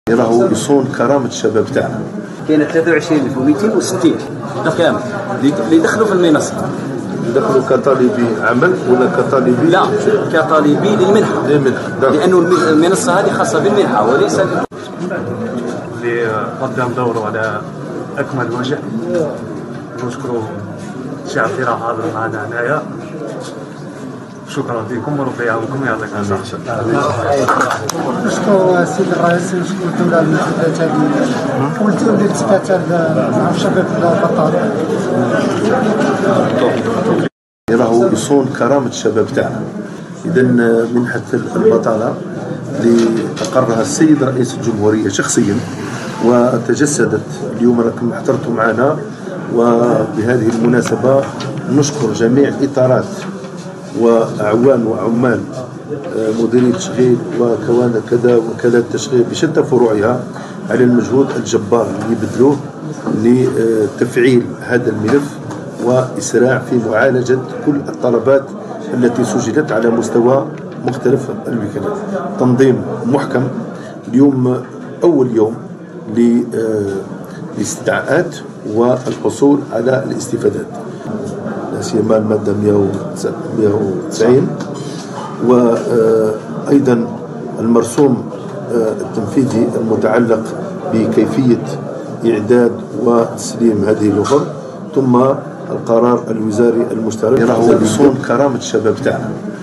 راهو يصون كرامة الشباب تاعنا. كاين 23260 كامل اللي دخلوا في المنصة. دخلوا كطالبي عمل ولا كطالبي؟ لا، كطالبي للمنحة. لأنه المنصة هذه خاصة بالمنحة وليس اللي قدام دوره على أكمل وجه. نشكروا الشعب اللي راه حاضر معنا هنايا. شكرا لكم وربي يعاونكم يعطيك العافيه. نشكر السيد الرئيس، نشكر الدوله على المجهودات هذه والدوله اللي تسكات مع الشباب البطاله. راهو يصون كرامة الشباب تاعنا. إذا منحة البطالة اللي أقرها السيد رئيس الجمهورية شخصيا وتجسدت اليوم راكم حضرتوا معنا، وبهذه المناسبة نشكر جميع إطارات وأعوان وعمال مديرية التشغيل وكوادر كذا وكذا التشغيل بشتى فروعها على المجهود الجبار اللي بذلوه لتفعيل هذا الملف وإسراع في معالجة كل الطلبات التي سجلت على مستوى مختلف الوكالات. تنظيم محكم. اليوم أول يوم للاستدعاءات والحصول على الاستفادات، لا سيما المادة 190 وأيضا المرسوم التنفيذي المتعلق بكيفية إعداد وتسليم هذه الأخر، ثم القرار الوزاري المشترك. راهو يصون كرامة الشباب تاعنا.